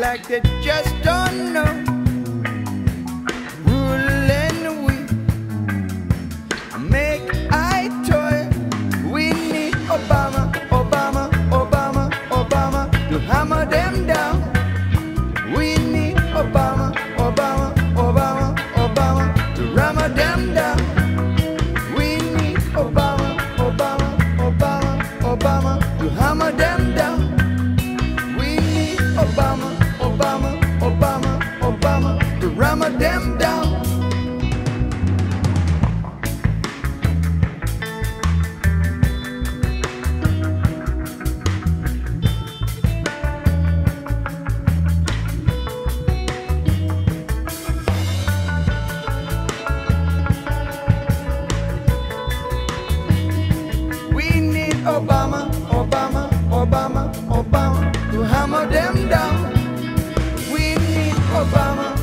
like they just don't know. Ruling we make I toy. We need Obama, Obama, Obama, Obama to hammer them down. We need Obama, Obama, Obama, Obama to hammer them down. We need Obama, Obama, Obama, Obama to hammer them down. We need Obama, Obama, Obama, Obama to hammer them down. Obama, Obama, Obama, Obama to hammer them down. We need Obama,